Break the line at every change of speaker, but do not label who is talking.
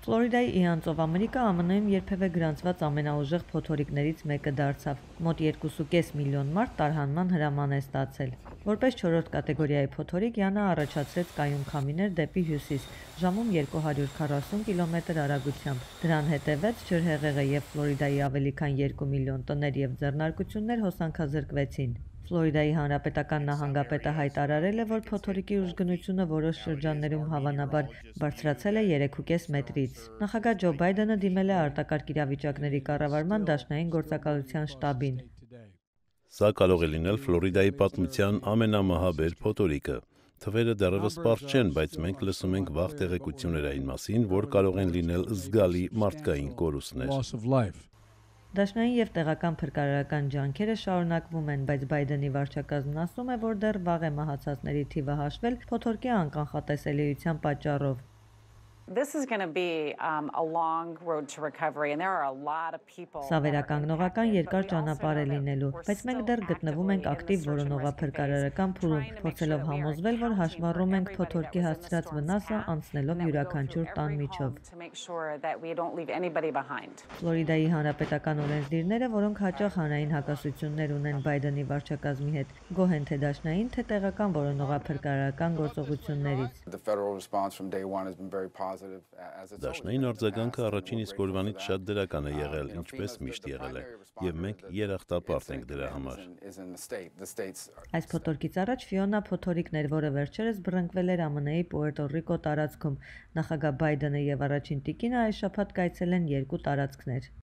Ֆլորիդայի Իան ծովամրրիկը ԱՄՆ-ում երբևէ գրանցված ամենաուժեղ փոթորիկներից մեկը դարձավ։ Մոտ 2.5 միլիոն մարդ տարհանման հրաման է ստացել։ Որպես 4-րդ կատեգորիայի փոթորիկ Իանը առաջացրեց կայուն քամիներ դեպի հյուսիս, ժամում 240 կմ արագությամբ։ Դրան հետևեց ջրհեղեղը եւ Ֆլորիդայի ավելի քան 2 միլիոն տներ եւ ձեռնարկություններ հոսանքազրկվեցին։ Ֆլորիդայի հանրապետական նահանգապետը հայտարարել է, որ փոթորիկի ուժգնությունը որոշ շրջաններում հավանաբար բարձրացել է 3.5 մետրից։ Նախագահ Ջո Բայդենը դիմել է արտակարգ իրավիճակների կառավարման դաշնային գործակալության շտաբին։
Սա կարող է լինել Ֆլորիդայի պատմության ամենամահաբեր փոթորիկը։ Թվերը դեռևս պարզ չեն, բայց մենք լսում ենք վաղ տեղեկություններ այն մասին, որ կարող են լինել զգալի մարդկային կորուստներ։
Դաշնային եւ տեղական փրկարարական ջանքերը շարունակվում են, բայց Բայդենի վարչակազմն ասում է, որ դեռ վաղ է մահացածների թիվը հաշվել փոթորկի անկանխատեսելիության պատճառով։ Սա վերականգնողական երկար ճանապարհ է լինելու, բայց մենք դեռ գտնվում ենք ակտիվ որոնողափրկարարական փուլում, փորձելով համոզվել, որ հաշվառում ենք փոթորկի հասցրած վնասը անցնելով յուրաքանչյուր տան միջով։ Ֆլորիդայի հանրապետական օրենսդիրները, որոնք հաճախ հանրային հակասություններ ունեն Բայդենի վարչակազմի հետ, գոհ են թե դաշնային, թե տեղական որոնողափրկարարական գործողություններից։
Դաշնային արձագանքը առաջին իսկ օրվանից շատ դրական է եղել, ինչպես միշտ եղել է, եւ մենք երախտապարտ ենք դրա համար։
Այս փոթորկից առաջ Ֆիոնա փոթորիկն էր, որը վերջերս բռնկվել էր ԱՄՆ-ի Պուերտո Ռիկո տարածքում։ Նախագահ Բայդենը եւ առաջին տիկինը այս շաբաթ կայցելեն երկու տարածքներ։